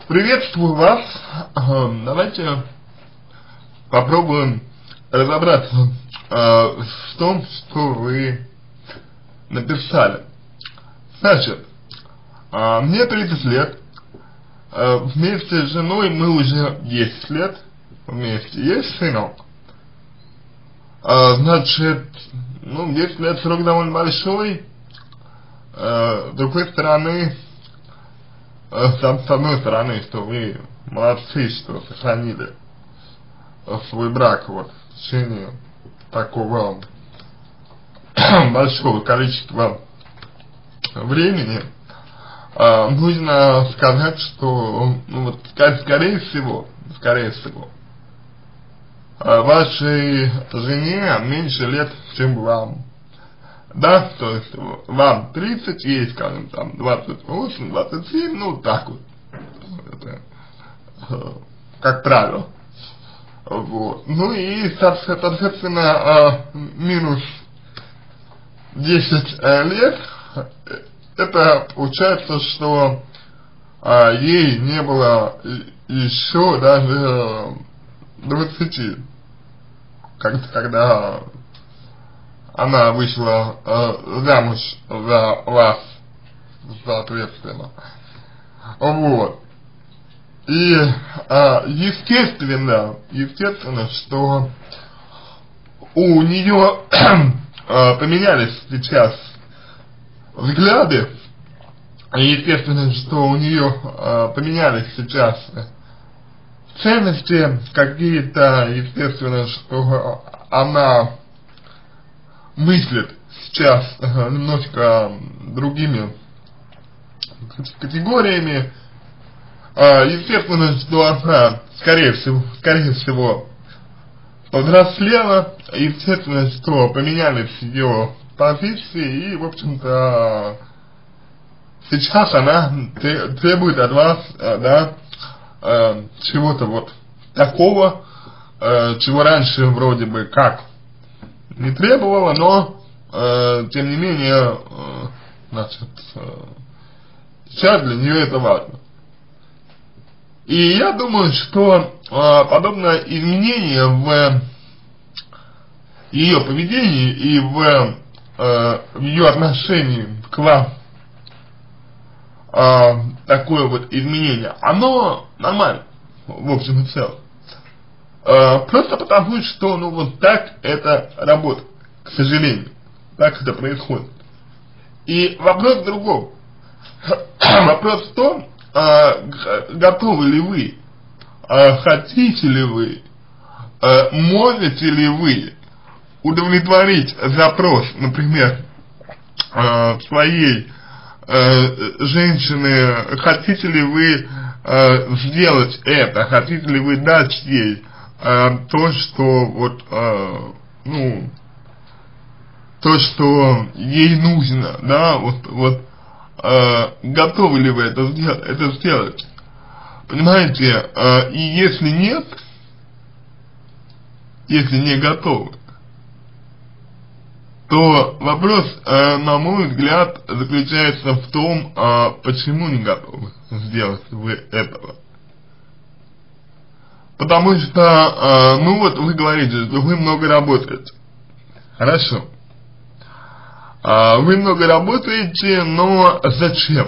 Приветствую вас. Давайте попробуем разобраться в том, что вы написали. Значит, мне 30 лет. Вместе с женой мы уже 10 лет вместе. Есть сынок. Значит, 10 лет срок довольно большой. С другой стороны, с одной стороны, что вы молодцы, что сохранили свой брак в течение такого большого количества времени. Нужно сказать, что скорее всего, вашей жене меньше лет, чем вам. Да, то есть вам 30, ей, скажем, там 28, 27, так вот. Это, как правило. Вот. И, соответственно, минус 10 лет, это получается, что ей не было еще даже 20, когда она вышла замуж за вас, соответственно. Вот. И естественно, что у нее поменялись сейчас взгляды, и естественно, что у нее поменялись сейчас ценности какие-то, естественно, что она мыслит сейчас немножко другими категориями. Естественно, что она, скорее всего, повзрослела, естественно, что поменялись ее позиции, и, в общем-то, сейчас она требует от вас, чего-то такого, чего раньше вроде бы как не требовала, но, тем не менее, сейчас для нее это важно. И я думаю, что подобное изменение в ее поведении и в ее отношении к вам, такое изменение, оно нормально, в общем и целом. Просто потому, что, так это работает, к сожалению, так это происходит. И вопрос в другом. Вопрос в том, готовы ли вы, хотите ли вы, можете ли вы удовлетворить запрос, например, своей женщины, хотите ли вы сделать это, хотите ли вы дать ей то, что то, что ей нужно, да, готовы ли вы это сделать, понимаете, и если нет, если не готовы, то вопрос, на мой взгляд, заключается в том, почему не готовы сделать вы этого. Потому что, вы говорите, что вы много работаете. Хорошо. Вы много работаете, но зачем?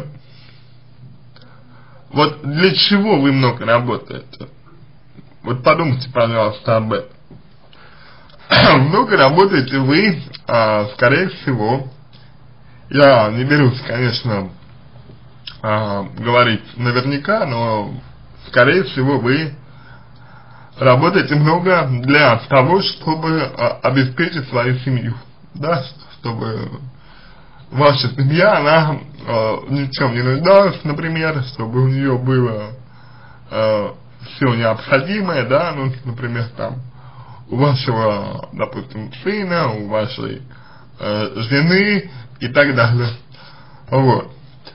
Для чего вы много работаете? Подумайте, пожалуйста, об этом. Много работаете вы, скорее всего, я не берусь, конечно, говорить наверняка, но, скорее всего, вы работаете много для того, чтобы обеспечить свою семью, да, чтобы ваша семья, она ни в чем не нуждалась, например, чтобы у нее было все необходимое, да, например, там, у вашего, допустим, сына, у вашей жены и так далее. Вот.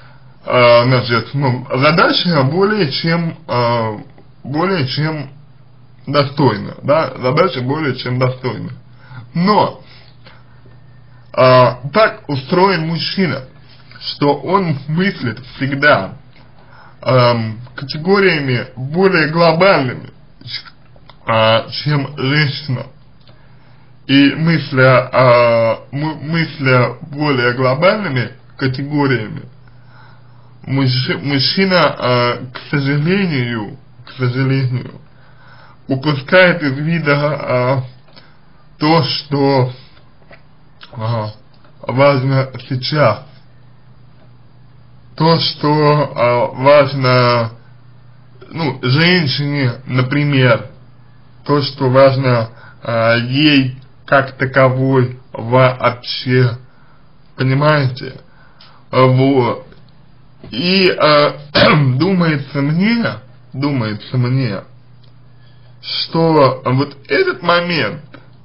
Задача более чем достойна, да, задача более чем достойна. Но так устроен мужчина, что он мыслит всегда категориями более глобальными, чем женщина. И мысля более глобальными категориями, мужчина, к сожалению, упускает из вида то, что важно сейчас, то, что важно, ну, женщине, например, то, что важно ей как таковой вообще, понимаете? Вот. И думается мне, что вот этот момент,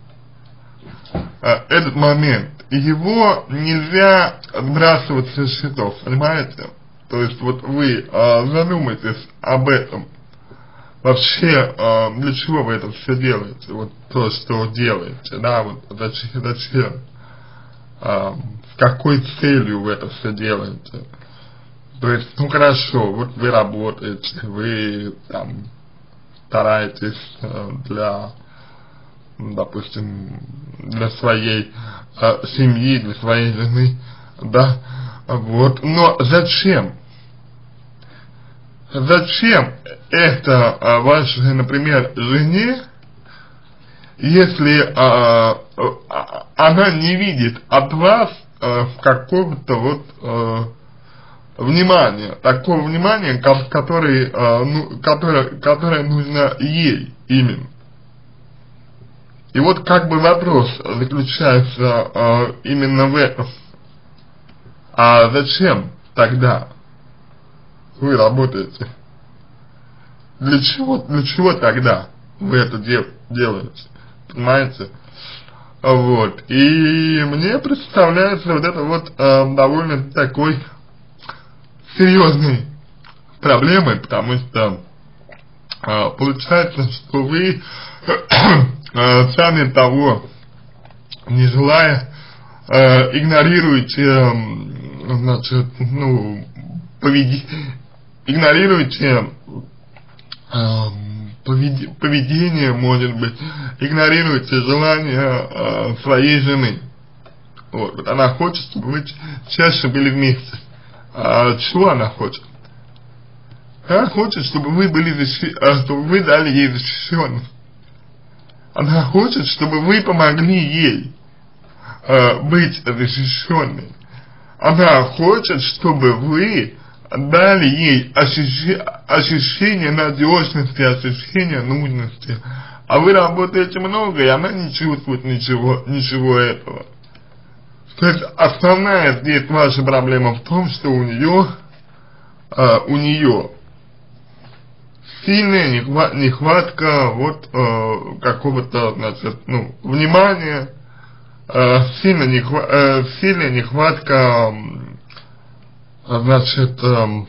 его нельзя сбрасывать со счетов, понимаете? То есть вот вы задумайтесь об этом. Вообще, для чего вы это все делаете? Вот то, что делаете, да, вот зачем? С какой целью вы это все делаете? То есть, ну хорошо, вот вы работаете, вы там стараетесь для, допустим, для своей семьи, для своей жены, да, вот, но зачем? Зачем это вашей, например, жене, если она не видит от вас какого-то вот внимания, такого внимания, которое нужно ей именно. И вот как бы вопрос заключается именно в этом. А зачем тогда вы работаете? Для чего тогда вы это делаете? Понимаете? Вот. И мне представляется вот это вот довольно такой серьезной проблемой, потому что получается, что вы сами того не желая игнорируете, значит, ну, игнорируете поведение, может быть, игнорируете желание своей жены. Вот. Она хочет, чтобы вы чаще были вместе. Чего она хочет? Она хочет, чтобы вы чтобы вы дали ей защищенность. Она хочет, чтобы вы помогли ей быть защищенной. Она хочет, чтобы вы дали ей ощущение надежности, ощущение нужности. А вы работаете много, и она не чувствует ничего этого. То есть основная здесь ваша проблема в том, что у нее сильная нехватка вот какого-то, значит, ну, внимания, сильная нехватка, значит,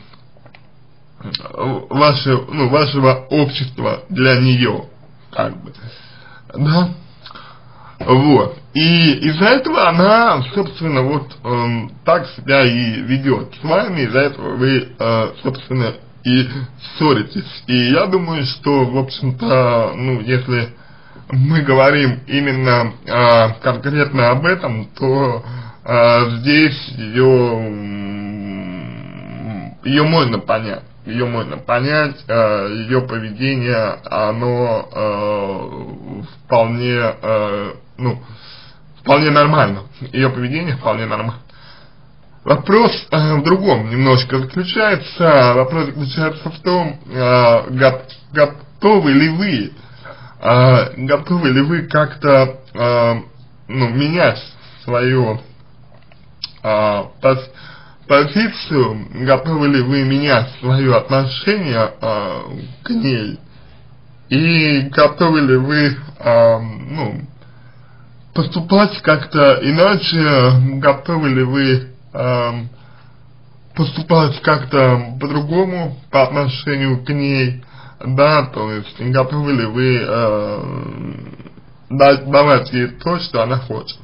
вашего общества для нее, как бы, да, вот, и из-за этого она, собственно, вот так себя и ведет с вами, из-за этого вы, собственно, и ссоритесь, и я думаю, что, в общем-то, ну, если мы говорим именно конкретно об этом, то здесь ее можно понять, ее поведение, оно вполне нормально, ее поведение вполне нормально. Вопрос в другом немножко заключается, в том, готовы ли вы как-то, менять свою позицию, готовы ли вы менять свое отношение к ней, и готовы ли вы, поступать как-то иначе, готовы ли вы поступать как-то по-другому по отношению к ней, да, то есть готовы ли вы давать ей то, что она хочет.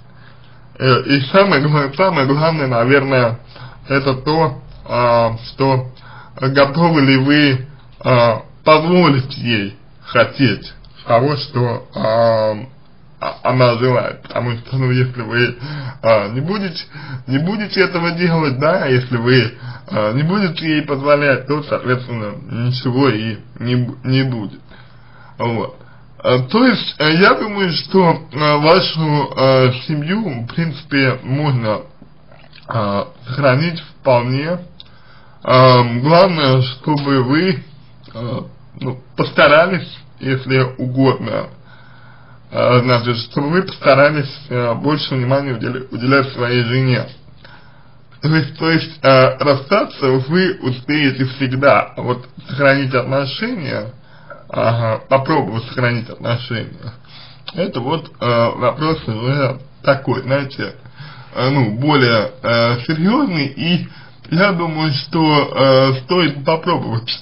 И самое главное, наверное, это то, что готовы ли вы позволить ей хотеть того, что она желает, потому что, ну, если вы не будете этого делать, да, если вы не будете ей позволять, то, соответственно, ничего и не будет. Вот. То есть, я думаю, что вашу семью, в принципе, можно сохранить вполне. Главное, чтобы вы постарались, если угодно, значит, чтобы вы постарались больше внимания уделять своей жене. То есть расстаться вы успеете всегда, а вот сохранить отношения, попробовать сохранить отношения, это вот вопрос уже такой, знаете, более серьезный, и я думаю, что стоит попробовать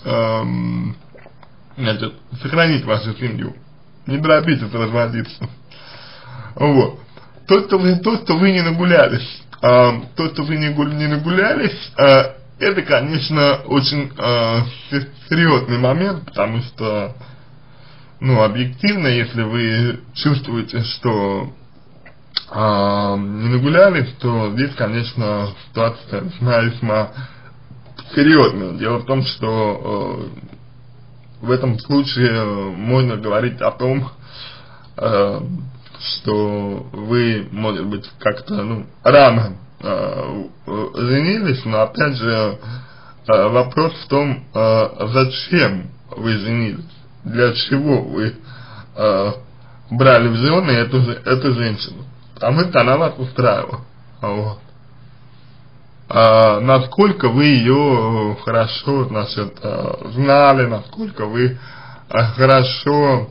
сохранить вашу семью, не торопитесь разводиться. Вот. То, что вы не нагулялись, не нагулялись, это, конечно, очень серьезный момент, потому что, объективно, если вы чувствуете, что не нагулялись, то здесь, конечно, ситуация весьма серьезная. Дело в том, что в этом случае можно говорить о том, что вы, может быть, как-то, рано женились, но, опять же, вопрос в том, зачем вы женились, для чего вы брали в жены эту женщину, потому что она вас устраивала, вот. Насколько вы ее хорошо, значит, знали, насколько вы хорошо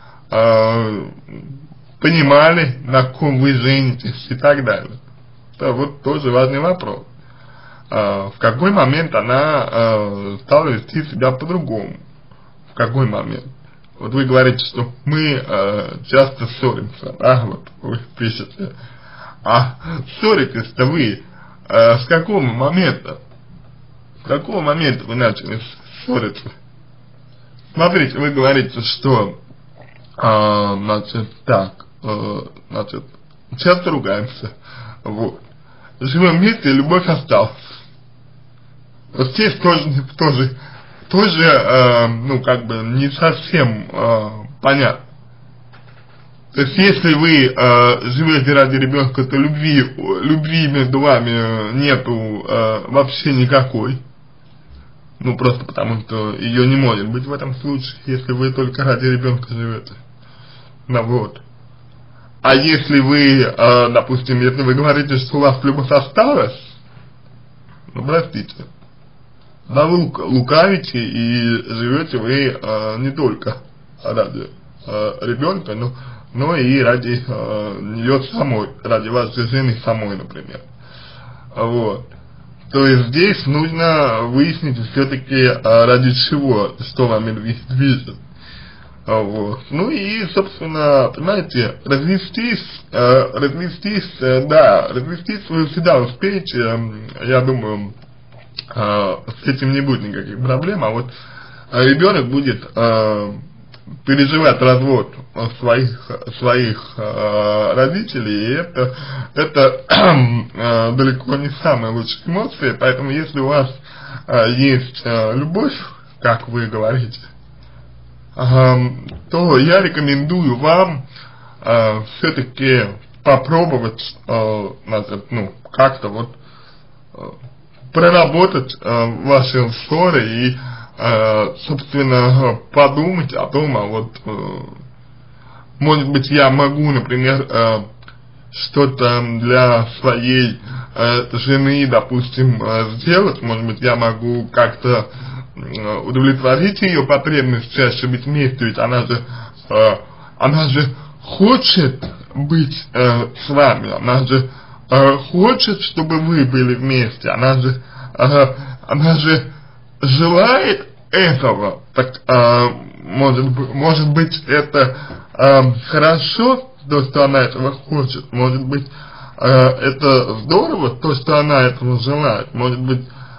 понимали, на ком вы женитесь и так далее. Это вот тоже важный вопрос. В какой момент она стала вести себя по-другому? В какой момент? Вот вы говорите, что мы часто ссоримся, да, вот вы пишете. А ссоритесь-то вы с какого момента? С какого момента вы начали ссориться? Смотрите, вы говорите, что часто ругаемся, вот. Живем вместе, и любовь осталась. Вот здесь тоже не совсем понятно. То есть, если вы живете ради ребенка, то любви между вами нету вообще никакой. Просто потому, что ее не может быть в этом случае, если вы только ради ребенка живете. Вот. А если вы, допустим, если вы говорите, что у вас любовь осталась, простите, да, вы лукавите и живете вы не только ради ребенка, но и ради нее самой, ради вашей жены самой, например. Вот. То есть здесь нужно выяснить все-таки ради чего, что вами движет. Вот. И, собственно, понимаете, развестись вы всегда успеете, я думаю, с этим не будет никаких проблем, а вот ребенок будет переживать развод своих родителей, и это далеко не самые лучшие эмоции, поэтому если у вас есть любовь, как вы говорите, то я рекомендую вам все-таки попробовать, как-то вот проработать ваши ссоры и, собственно, подумать о том, может быть, я могу, например, что-то для своей жены, допустим, сделать, может быть, я могу как-то удовлетворить ее потребность чаще быть вместе, ведь она же хочет быть с вами, она же хочет, чтобы вы были вместе, она же желает этого, так может быть это хорошо, то, что она этого хочет, может быть это здорово, то, что она этого желает, может быть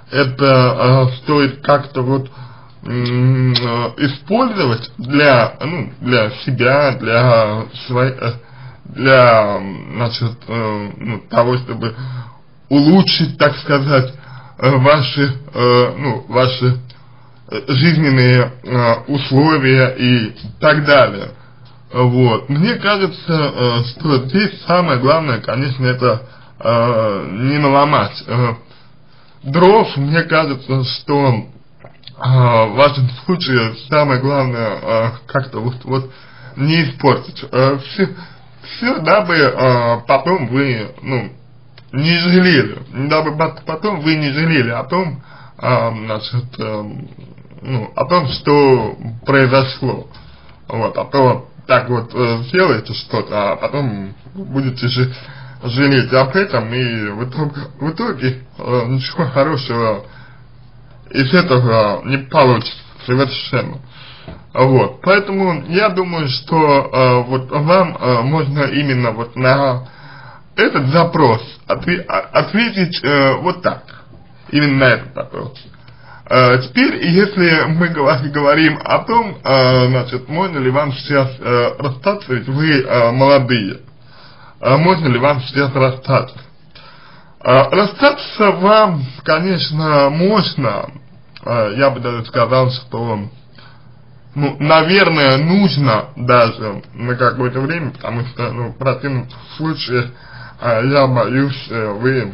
это стоит как-то вот использовать для, ну, для себя, для своей, для, значит, ну, того, чтобы улучшить, так сказать, ваши, ну, ваши жизненные условия и так далее. Вот. Мне кажется, что здесь самое главное, конечно, это не наломать дров. Мне кажется, что в вашем случае самое главное как-то вот не испортить все, дабы потом вы, ну, не жалели, дабы потом вы не жалели о том, значит, ну, о том, что произошло. Вот, а то так вот сделаете что-то, а потом будете жалеть об этом, и в итоге ничего хорошего из этого не получится совершенно. Вот, поэтому я думаю, что вот вам можно именно вот на этот запрос ответить вот так, именно на этот вопрос. Теперь, если мы говорим о том, значит, можно ли вам сейчас расстаться, ведь вы молодые, можно ли вам сейчас расстаться? Расстаться вам, конечно, можно, я бы даже сказал, что, ну, наверное, нужно даже на какое-то время, потому что, ну, в противном случае, я боюсь, вы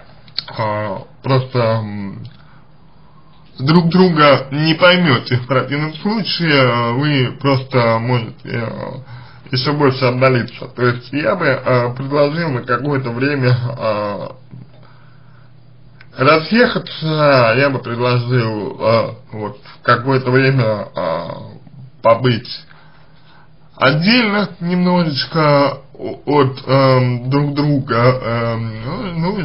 просто друг друга не поймете. В противном случае вы просто можете еще больше отдалиться. То есть я бы предложил на какое-то время разъехаться, я бы предложил вот какое-то время побыть отдельно немножечко от друг друга, ну,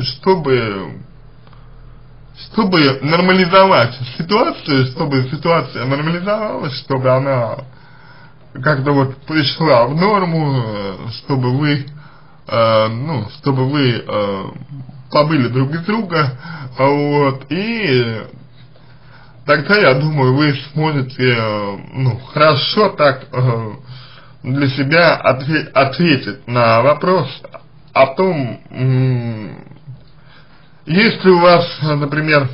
чтобы нормализовать ситуацию, чтобы ситуация нормализовалась, чтобы она как-то вот пришла в норму, чтобы вы, ну, чтобы вы побыли друг без друга, вот, и тогда, я думаю, вы сможете, ну, хорошо так для себя ответить на вопрос о том, если у вас, например,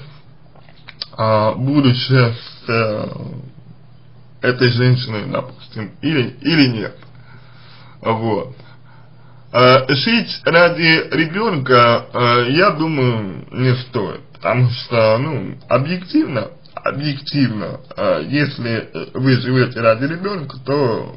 будущее с этой женщиной, допустим, или нет, вот. Жить ради ребенка, я думаю, не стоит, потому что, ну, объективно, если вы живете ради ребенка, то,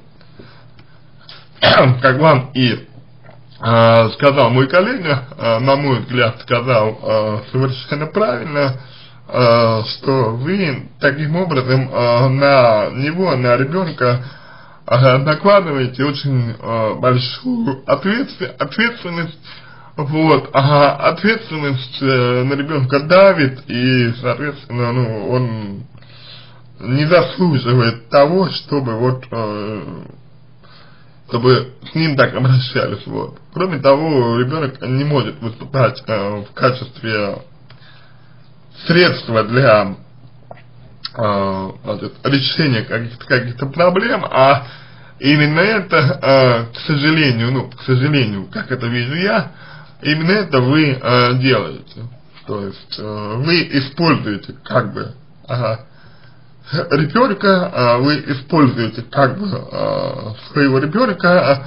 как вам и сказал мой коллега, на мой взгляд, сказал совершенно правильно, что вы таким образом на него, на ребенка накладываете очень большую ответственность, вот, ответственность на ребенка давит, и, соответственно, ну, он не заслуживает того, чтобы вот, чтобы с ним так обращались, вот. Кроме того, ребенок не может выступать в качестве средства для решения каких-то проблем, а именно это, к сожалению, как это вижу я, именно это вы делаете. То есть вы используете как бы ребенка, вы используете как бы своего ребенка,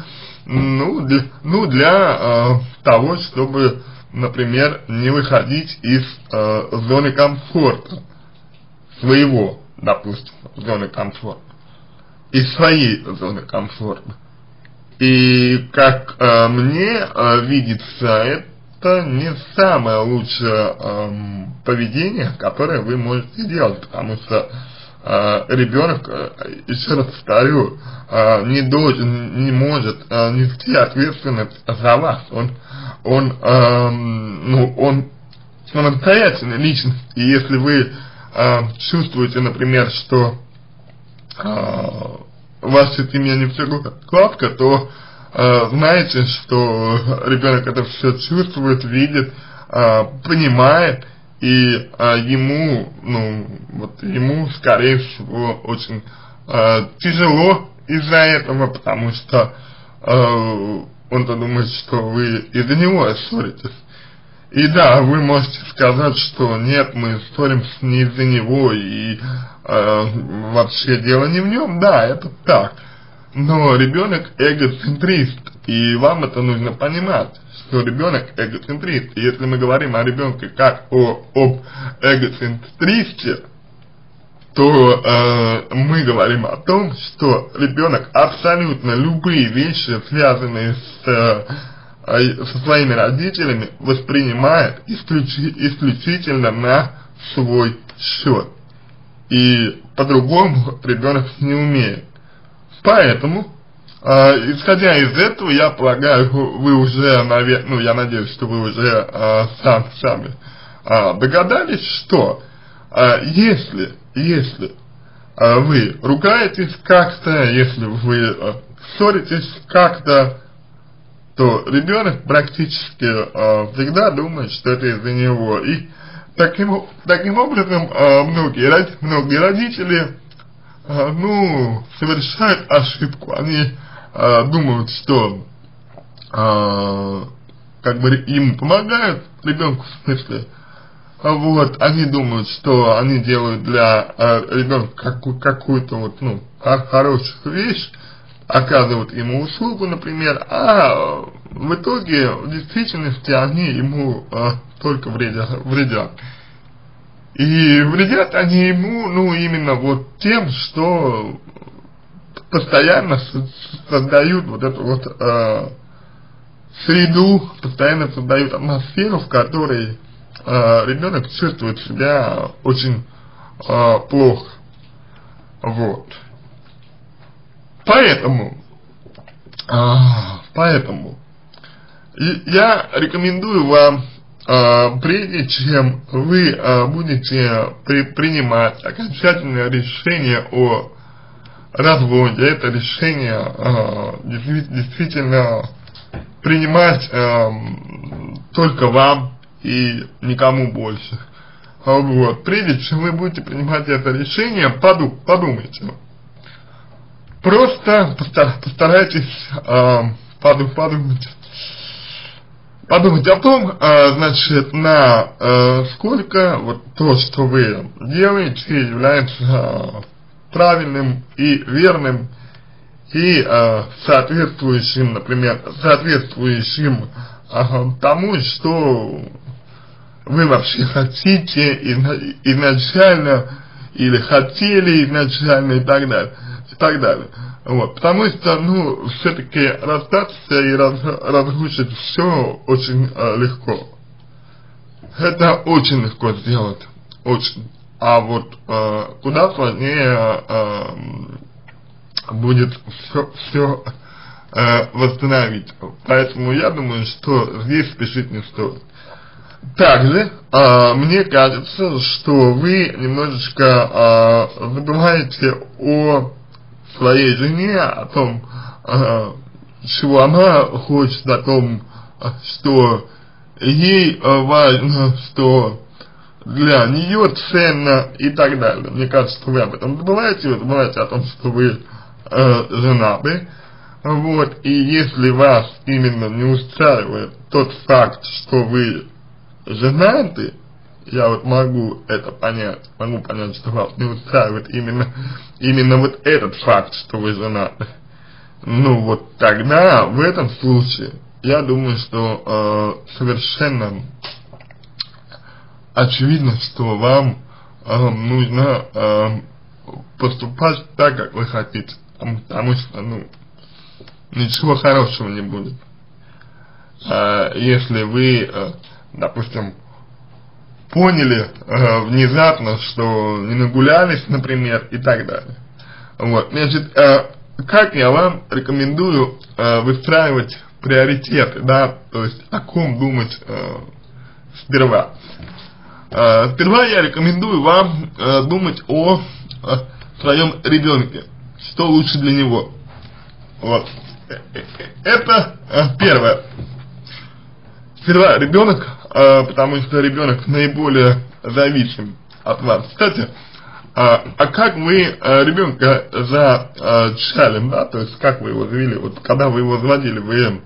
для того, чтобы, например, не выходить из зоны комфорта своего, допустим, зоны комфорта, из своей зоны комфорта. И как мне видится, это не самое лучшее поведение, которое вы можете делать, потому что ребенок, еще раз повторю, не может нести ответственность за вас. Он самостоятельная личность, и если вы чувствуете, например, что в вашей семье не все гладко, то знаете, что ребенок это все чувствует, видит, понимает, и ему, ему, скорее всего, очень тяжело из-за этого, потому что он-то думает, что вы из-за него ссоритесь. И да, вы можете сказать, что нет, мы ссоримся не из-за него, и вообще дело не в нем, да, это так. Но ребенок эгоцентрист, и вам это нужно понимать, что ребенок эгоцентрист. И если мы говорим о ребенке как об эгоцентристе, то мы говорим о том, что ребенок абсолютно любые вещи, связанные со своими родителями, воспринимает исключительно на свой счет. И по-другому ребенок не умеет. Поэтому, исходя из этого, я полагаю, вы уже, наверное, я надеюсь, что вы уже сами догадались, что если вы ругаетесь как-то, если вы ссоритесь как-то, то ребенок практически всегда думает, что это из-за него. И таким образом многие родители совершают ошибку. Они думают, что как бы ему помогают, ребенку в смысле. Вот, они думают, что они делают для ребенка какую-то хорошую вещь, оказывают ему услугу, например, а в итоге, в действительности, они ему только вредят. И вредят они ему, именно тем, что постоянно создают эту среду, постоянно создают атмосферу, в которой ребенок чувствует себя очень плохо. Вот. Поэтому я рекомендую вам, прежде чем вы будете принимать окончательное решение о разводе, это решение действительно принимать только вам и никому больше. Вот. Прежде чем вы будете принимать это решение, подумайте. Просто постарайтесь подумать о том, сколько то, что вы делаете, является правильным и верным, и соответствующим, например, тому, что вы вообще хотите изначально, или хотели изначально, и так далее. Вот, потому что, все-таки расстаться и разрушить все очень легко. Это очень легко сделать, очень. А вот куда сложнее будет все восстановить. Поэтому я думаю, что здесь спешить не стоит. Также мне кажется, что вы немножечко забываете о своей жене, о том, чего она хочет, о том, что ей важно, что для нее ценно и так далее. Мне кажется, что вы об этом забываете, вы забываете о том, что вы женаты. Вот, и если вас именно не устраивает тот факт, что вы женаты, я могу это понять, что вас не устраивает именно вот этот факт, что вы женаты. Тогда, в этом случае, я думаю, что совершенно очевидно, что вам нужно поступать так, как вы хотите, потому что, ничего хорошего не будет. Если вы, допустим, поняли внезапно, что не нагулялись, например, и так далее. Вот, значит, как я вам рекомендую выстраивать приоритеты, да, то есть о ком думать сперва. Сперва я рекомендую вам думать о своем ребенке, что лучше для него. Вот. Это первое. Сперва ребенок, потому что ребенок наиболее зависим от вас. Кстати, а как вы ребенка зачали, да, то есть как вы его завели, вот когда вы его заводили, вы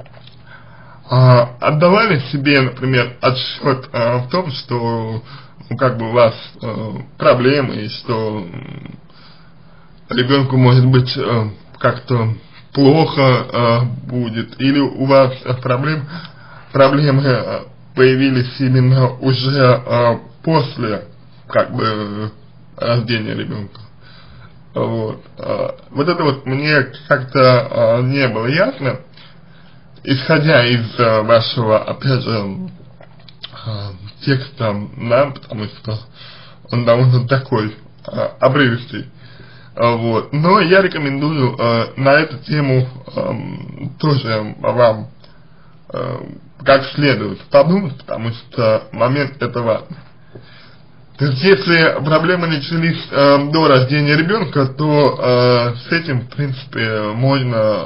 отдавали себе, например, отсчет в том, что, ну, как бы у вас проблемы, и что ребенку может быть как-то плохо будет, или у вас проблемы появились именно уже после, как бы, рождения ребенка. Вот. Вот это вот мне как-то не было ясно, исходя из вашего, опять же, текста, да, потому что он довольно такой обрывистый. Вот. Но я рекомендую на эту тему тоже вам как следует подумать, потому что момент это важный. То есть, если проблемы начались до рождения ребенка, то с этим, в принципе, можно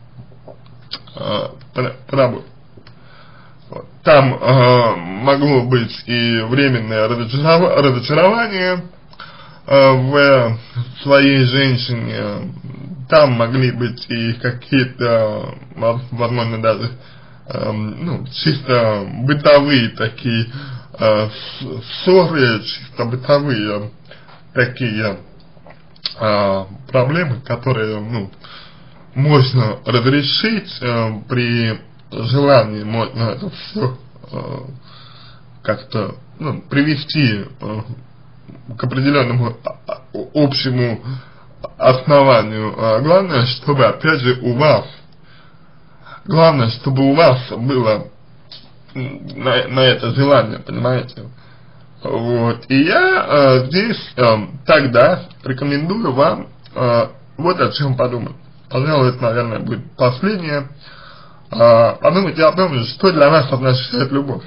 поработать. Вот. Там могло быть и временное разочарование в своей женщине, там могли быть и какие-то, возможно, даже ну, чисто бытовые такие ссоры, чисто бытовые такие проблемы, которые, ну, можно разрешить при желании, можно это все как-то, ну, привести к определенному общему основанию. Главное, чтобы, опять же, главное, чтобы у вас было на это желание, понимаете? Вот. И я здесь тогда рекомендую вам вот о чем подумать. Пожалуй, это, наверное, будет последнее. Подумайте о том, что для вас означает любовь.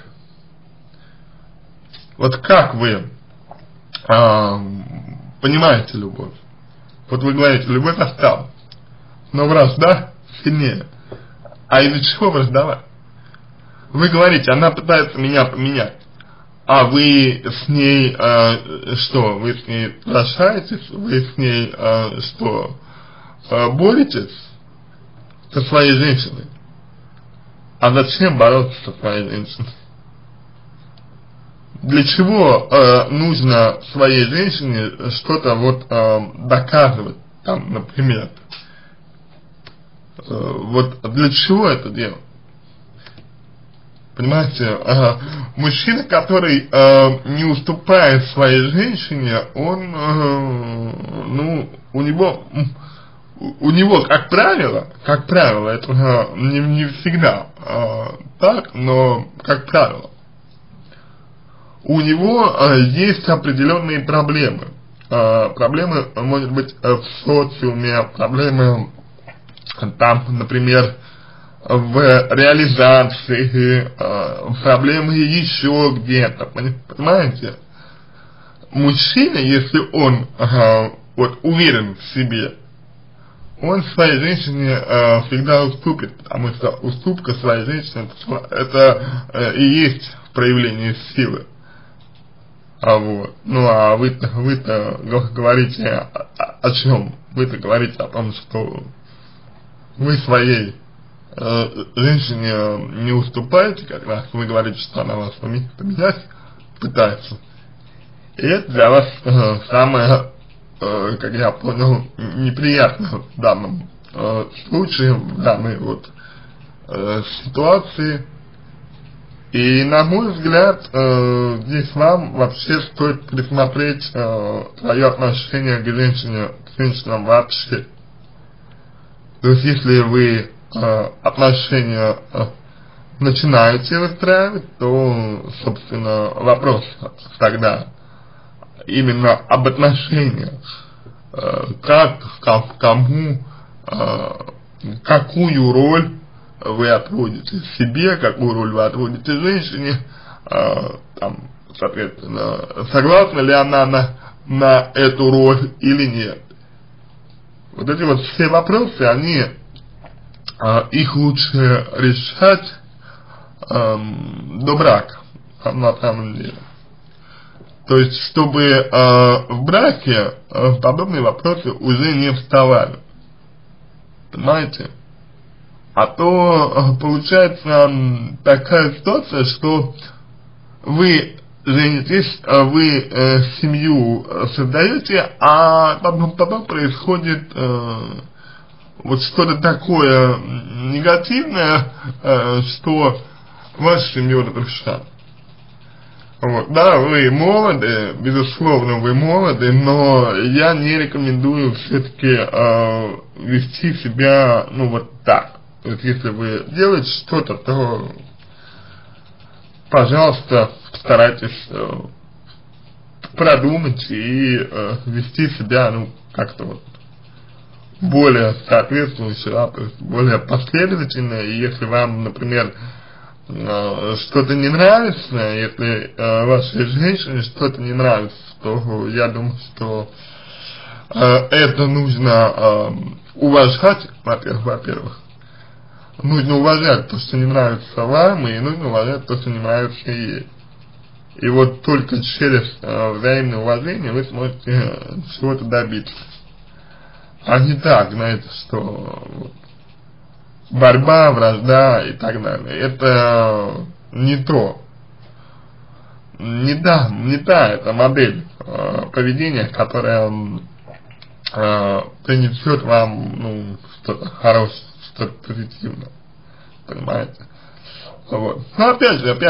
Вот как вы понимаете любовь? Вот вы говорите, любовь осталась, но вражда сильнее. А из-за чего враждовать? Вы говорите, она пытается меня поменять, а вы с ней что? Вы с ней сражаетесь? Вы с ней что? Боретесь со своей женщиной? А зачем бороться со своей женщиной? Для чего нужно своей женщине что-то вот доказывать, там, например? Вот для чего это делать? Понимаете, мужчина, который не уступает своей женщине, он, ну, у него, как правило, это не всегда так, но, как правило, у него есть определенные проблемы. Проблемы, может быть, в социуме, проблемы, там, например, в реализации, проблемы еще где-то, понимаете? Мужчина, если он вот уверен в себе, он своей женщине всегда уступит, потому что уступка своей женщине это и есть проявление силы. Вот. Ну а вы-то говорите о чем? Вы-то говорите о том, что вы своей женщине не уступаете, как раз вы говорите, что она вас поменять пытается. И это для вас самое, как я понял, неприятно в данном случае, в данной вот ситуации. И на мой взгляд, здесь вам вообще стоит пересмотреть свое отношение к женщинам вообще. То есть, если вы отношения начинаете выстраивать, то, собственно, вопрос тогда именно об отношениях. Кому, какую роль вы отводите себе, какую роль вы отводите женщине, там, соответственно, согласна ли она на эту роль или нет. Вот эти вот все вопросы, они, их лучше решать до брака, на самом деле. То есть, чтобы в браке подобные вопросы уже не вставали. Понимаете? А то получается такая ситуация, что вы женитесь, вы семью создаете, а потом происходит вот что-то такое негативное, что ваша семья разрушает. Вот, да, вы молоды, безусловно, вы молоды, но я не рекомендую все-таки вести себя, ну, вот так. То есть, если вы делаете что-то, то, пожалуйста, старайтесь продумать и вести себя, ну, как-то вот более соответствующе, да, то есть более последовательно. И если вам, например, что-то не нравится, если вашей женщине что-то не нравится, то я думаю, что это нужно уважать, во-первых. Нужно уважать то, что не нравится вам, и нужно уважать то, что не нравится ей. И вот только через взаимное уважение вы сможете чего-то добиться. А не так, знаете, что борьба, вражда и так далее. Это не то. Не та эта модель поведения, которая принесет вам, ну, что-то хорошее, что-то позитивное. Понимаете? Вот. Но опять же,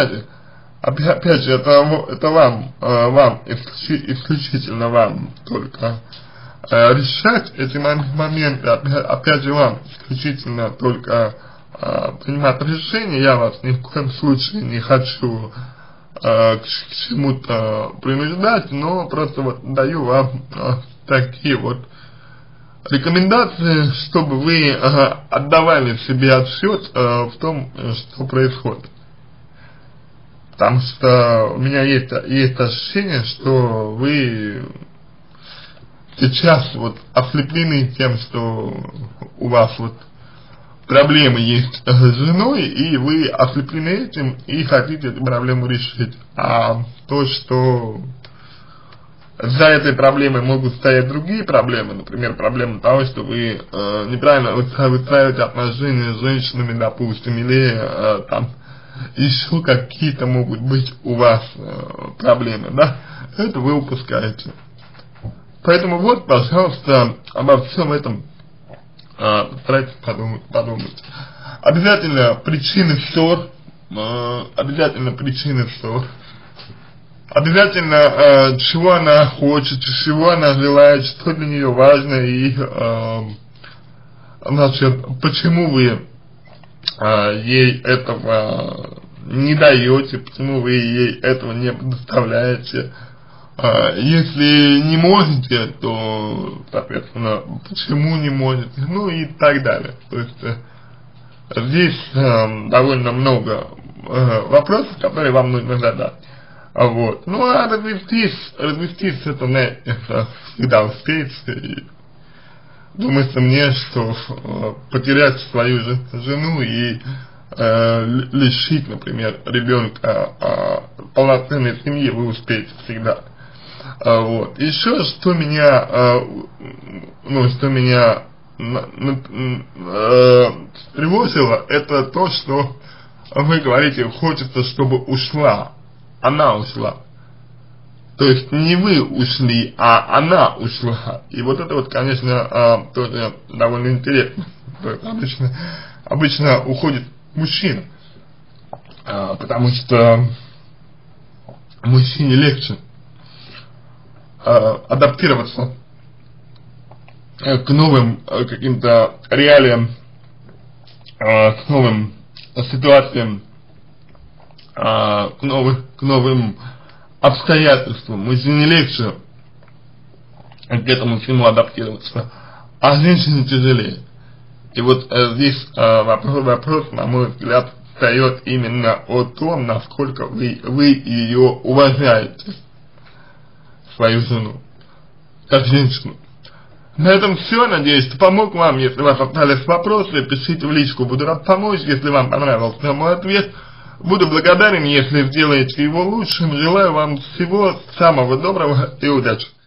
это вам исключительно вам только решать эти моменты, опять же вам исключительно только принимать решения. Я вас ни в коем случае не хочу к чему-то принуждать, но просто вот даю вам такие вот рекомендации, чтобы вы отдавали себе отсчет в том, что происходит. Потому что у меня есть ощущение, что вы сейчас вот ослеплены тем, что у вас вот проблемы есть с женой, и вы ослеплены этим и хотите эту проблему решить. А то, что за этой проблемой могут стоять другие проблемы, например, проблема того, что вы неправильно выстраиваете отношения с женщинами, допустим, или там еще какие-то могут быть у вас проблемы, да, это вы упускаете. Поэтому вот, пожалуйста, обо всем этом старайтесь подумать. Обязательно причины ссор, обязательно чего она хочет, чего она желает, что для нее важно, и значит, почему вы ей этого не даете, почему вы ей этого не предоставляете. Если не можете, то, соответственно, почему не можете, ну и так далее. То есть здесь довольно много вопросов, которые вам нужно задать. Вот. Ну а развестись это, это всегда успеется. И думается мне, что потерять свою жену и лишить, например, ребенка полноценной семьи вы успеете всегда. Вот. Еще что меня тревожило, это то, что вы говорите, хочется, чтобы ушла, она ушла. То есть не вы ушли, а она ушла. И вот это вот, конечно, тоже довольно интересно. То есть обычно уходит мужчина, потому что мужчине легче адаптироваться к новым каким-то реалиям, к новым ситуациям, к новым обстоятельствам. Мужчине легче к этому всему адаптироваться, а женщине тяжелее. И вот здесь вопрос, на мой взгляд, встает именно о том, насколько вы ее уважаете, свою жену, как женщину. На этом все. Надеюсь, что помог вам. Если у вас остались вопросы, пишите в личку. Буду рад помочь. Если вам понравился мой ответ, Буду благодарен, если сделаете его лучшим. Желаю вам всего самого доброго и удачи.